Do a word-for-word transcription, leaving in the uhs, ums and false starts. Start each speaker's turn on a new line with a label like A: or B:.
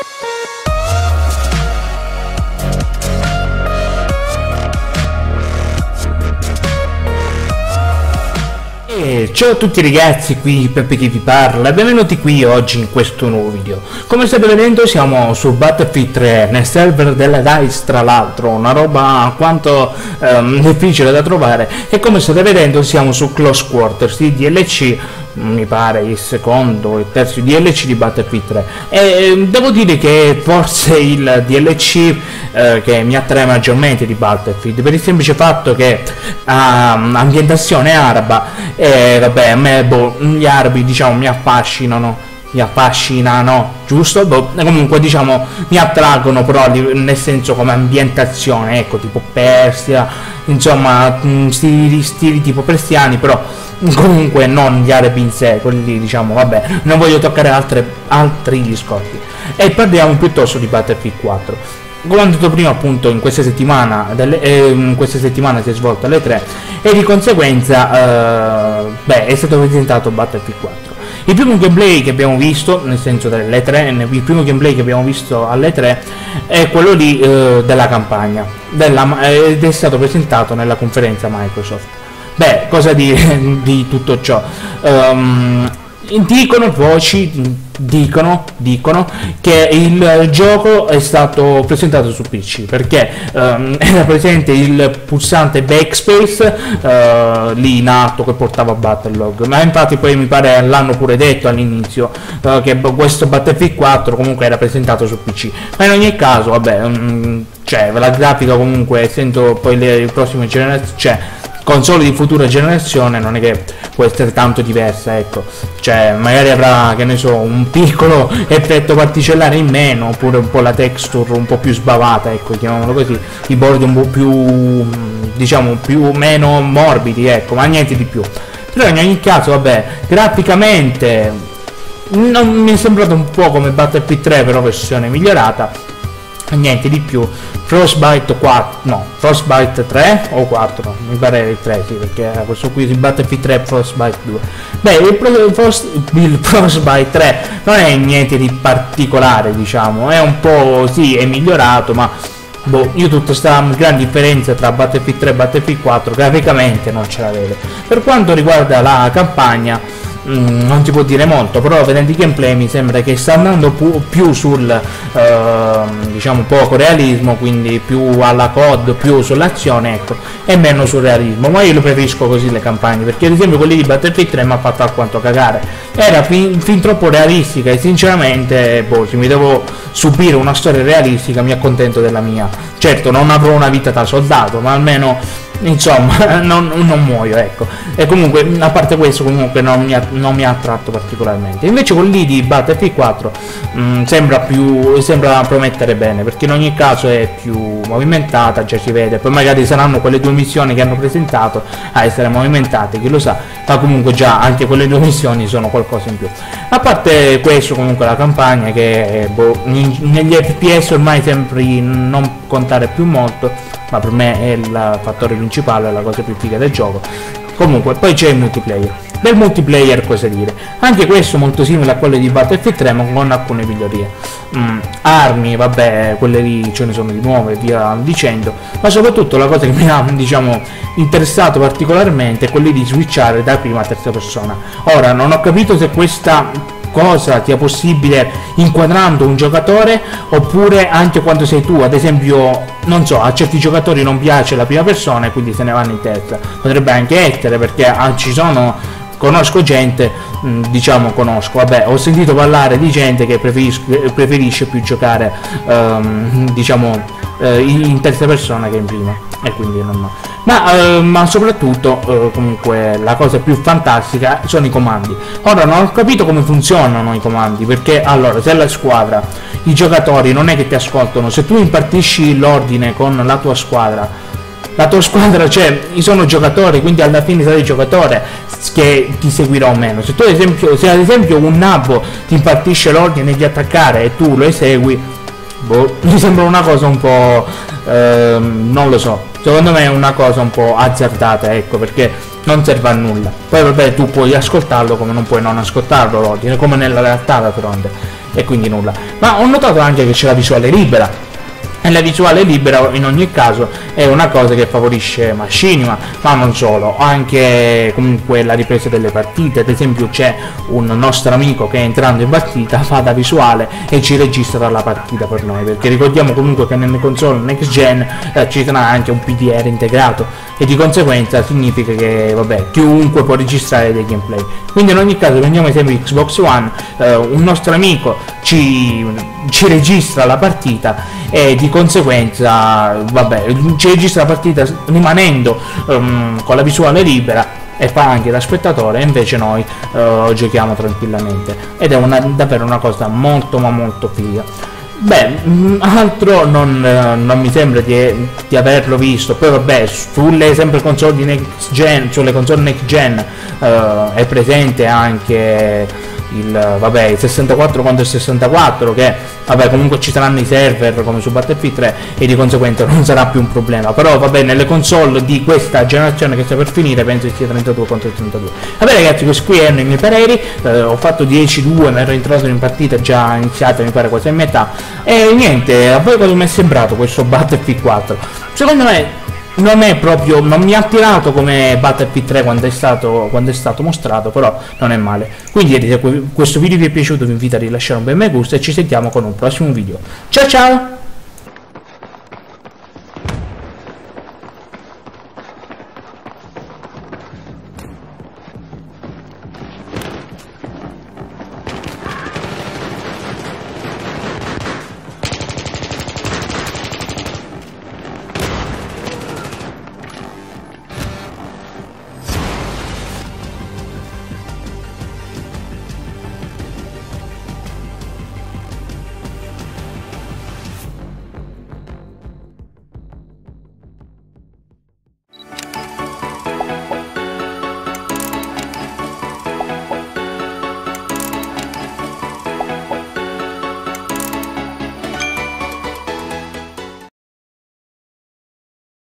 A: Ciao a tutti ragazzi, qui Peppe che vi parla e benvenuti qui oggi in questo nuovo video. Come state vedendo siamo su Battlefield tre nel server della DICE, tra l'altro una roba alquanto um, difficile da trovare, e come state vedendo siamo su Close Quarters, il D L C, mi pare il secondo il terzo D L C di Battlefield tre, e devo dire che forse il D L C eh, che mi attrae maggiormente di Battlefield, per il semplice fatto che ha um, ambientazione araba, e vabbè, a me boh, gli arabi diciamo mi affascinano, mi affascinano, giusto? Boh, comunque diciamo mi attraggono, però nel senso come ambientazione, ecco, tipo Persia, insomma stili, stili tipo persiani, però comunque non gli arabi in sé, quelli diciamo, vabbè, non voglio toccare altre, altri discorsi, e parliamo piuttosto di Battlefield quattro. Come ho detto prima, appunto, in questa settimana, delle, eh, in questa settimana si è svolta alle tre, e di conseguenza eh, beh, è stato presentato Battlefield quattro. Il primo gameplay che abbiamo visto, nel senso delle tre, il primo gameplay che abbiamo visto alle tre è quello lì eh, della campagna, della, ed è stato presentato nella conferenza Microsoft. Beh, cosa dire di tutto ciò? Um, dicono voci, dicono, dicono che il gioco è stato presentato su P C, perché um, era presente il pulsante backspace uh, lì in alto che portava Battlelog, ma infatti poi mi pare l'hanno pure detto all'inizio uh, che questo Battlefield quattro comunque era presentato su P C, ma in ogni caso vabbè, um, cioè la grafica comunque, essendo poi le, le prossime generazioni, cioè console di futura generazione, non è che può essere tanto diversa, ecco, cioè magari avrà, che ne so, un piccolo effetto particellare in meno, oppure un po' la texture un po' più sbavata, ecco, chiamiamolo così, i bordi un po' più, diciamo, più meno morbidi, ecco, ma niente di più. Però in ogni caso, vabbè, graficamente non mi è sembrato un po' come Battlefield tre, però versione migliorata, niente di più. Frostbite quattro, no, Frostbite tre o quattro, mi pare il tre, sì, perché questo qui si Battlefield tre Frostbite due. Beh, il, Frost, il Frostbite tre non è niente di particolare, diciamo, è un po', sì, è migliorato, ma boh, io tutta questa gran differenza tra Battlefield tre e Battlefield quattro graficamente non ce la vedo. Per quanto riguarda la campagna, Mm, non si può dire molto, però vedendo i gameplay mi sembra che sta andando pu più sul eh, diciamo poco realismo, quindi più alla C O D, più sull'azione, ecco, e meno sul realismo. Ma io lo preferisco così le campagne, perché ad esempio quelli di Battlefield tre mi ha fatto alquanto cagare, era fin, fin troppo realistica, e sinceramente boh, se mi devo subire una storia realistica mi accontento della mia. Certo non avrò una vita da soldato, ma almeno insomma non, non muoio, ecco. E comunque, a parte questo, comunque non mi ha, non mi ha attratto particolarmente. Invece quelli di Battlefield quattro mh, sembra più sembra promettere bene, perché in ogni caso è più movimentata, già si vede. Poi magari saranno quelle due missioni che hanno presentato a essere movimentate, chi lo sa, ma comunque già anche quelle due missioni sono qualcosa in più. A parte questo, comunque la campagna, che boh, negli F P S ormai sembri non contare più molto, ma per me è il fattore principale, la cosa più figa del gioco. Comunque poi c'è il multiplayer. Del multiplayer cosa dire? Anche questo molto simile a quello di Battlefield tre, ma con alcune migliorie. Mm, armi, vabbè, quelle lì ce ne sono di nuove, via dicendo, ma soprattutto la cosa che mi ha, diciamo, interessato particolarmente è quello di switchare da prima a terza persona. Ora non ho capito se questa cosa sia possibile inquadrando un giocatore, oppure anche quando sei tu, ad esempio, non so, a certi giocatori non piace la prima persona e quindi se ne vanno in terza. Potrebbe anche essere, perché ah, ci sono, conosco gente, mh, diciamo conosco, vabbè, ho sentito parlare di gente che preferisce più giocare ehm, diciamo eh, in terza persona che in prima, e quindi non, ma, eh, ma soprattutto eh, comunque la cosa più fantastica sono i comandi. Ora non ho capito come funzionano i comandi, perché allora, se la squadra, i giocatori non è che ti ascoltano, se tu impartisci l'ordine con la tua squadra, la tua squadra, cioè sono giocatori, quindi alla fine sei il giocatore che ti seguirà o meno. Se tu ad esempio, se ad esempio un nabbo ti impartisce l'ordine di attaccare e tu lo esegui, boh, mi sembra una cosa un po' ehm, non lo so, secondo me è una cosa un po' azzardata, ecco, perché non serve a nulla. Poi vabbè, tu puoi ascoltarlo come non puoi non ascoltarlo l'ordine, come nella realtà d'altronde. e quindi nulla. Ma ho notato anche che c'è la visuale libera, e la visuale libera in ogni caso è una cosa che favorisce Machinima, ma non solo, anche comunque la ripresa delle partite. Ad esempio c'è un nostro amico che entrando in partita fa da visuale e ci registra la partita per noi, perché ricordiamo comunque che nelle console next gen eh, ci sarà anche un P D R integrato e di conseguenza significa che vabbè, chiunque può registrare dei gameplay. Quindi in ogni caso, prendiamo esempio Xbox One, eh, un nostro amico ci, ci registra la partita e di conseguenza vabbè, ci registra la partita rimanendo um, con la visuale libera e fa anche da spettatore, e invece noi uh, giochiamo tranquillamente, ed è una, davvero una cosa molto ma molto figa. Beh, altro non, non mi sembra di, di averlo visto. Poi vabbè, sulle sempre console di next gen, sulle console next gen uh, è presente anche il, vabbè, il sessantaquattro contro il sessantaquattro, che vabbè comunque ci saranno i server come su Battlefield tre e di conseguenza non sarà più un problema. Però vabbè, nelle console di questa generazione che sta per finire penso che sia trentadue contro trentadue. Vabbè ragazzi, questi qui erano i miei pareri, eh, ho fatto dieci due, mi ero entrato in partita già iniziata mi pare quasi a metà, e niente, a voi cosa mi è sembrato questo Battlefield quattro? Secondo me non è proprio, non mi ha attirato come Battlefield tre quando è stato, quando è stato mostrato, però non è male. Quindi se questo video vi è piaciuto vi invito a rilasciare un bel me gusta e ci sentiamo con un prossimo video. Ciao ciao!